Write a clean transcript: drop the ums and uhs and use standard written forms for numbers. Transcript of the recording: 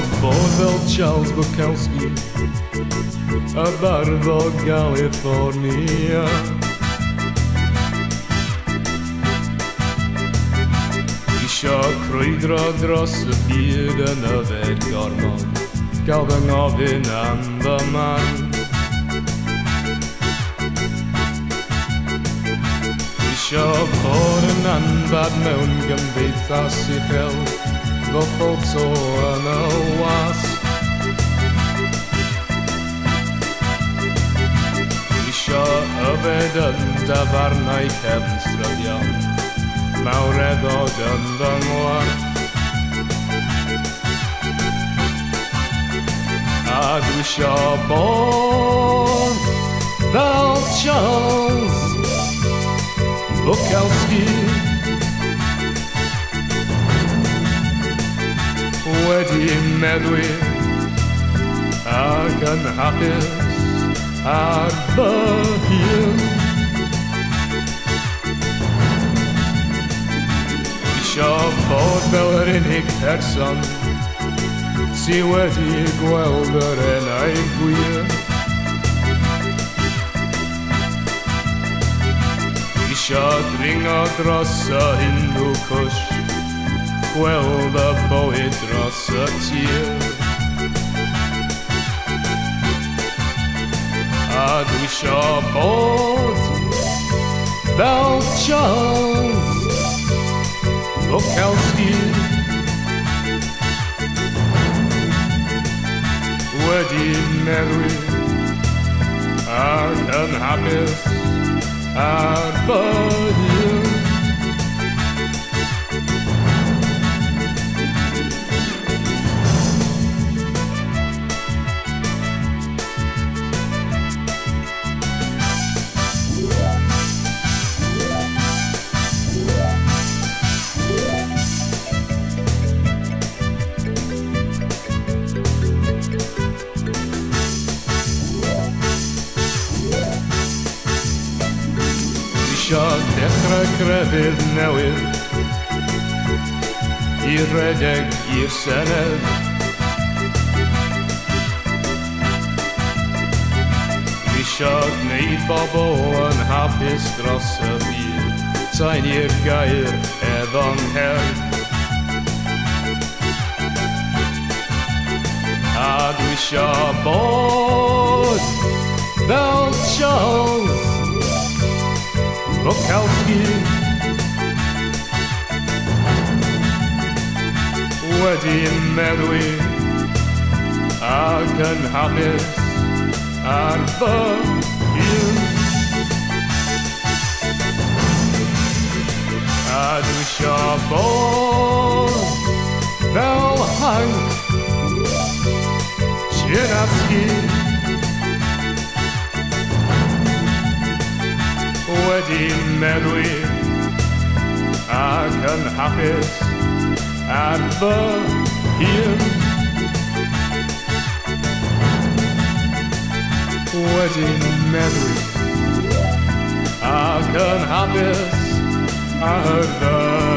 Paweł Charles Bukowski a bardzo Kalifornia. Isha krydra dras bjuden över garman, gaven av en enda man. Isha på den andra mången vita sig själv, vad folk så en oas. Isha över den där varna i hemströdjan, Maured og dønden var. Du kjør på Paweł Charles Bukowski, Oddi medwi kan happes arbeidet. Isha fodbeller in ik person, si wedi gwelder en ei gwir. Isha dringa drossa hindu kush, gwelda boi drossa tir. Du isha bod Paweł Charles Bukowski, Oddi medwi kan happes arbeidet. Isha dechra crefydd newydd I redeg i'r Senedd. Isha gwneud bobl yn hapus dros y byd, ta'n i'r gair efo'n her. Du isha bod Paweł Charles Bukowski, Oddi medwi kan happes arbeidet. Du isha bod Paweł Charles Oddi medwi kan happes arbeidet. Oddi medwi kan happes arbeidet.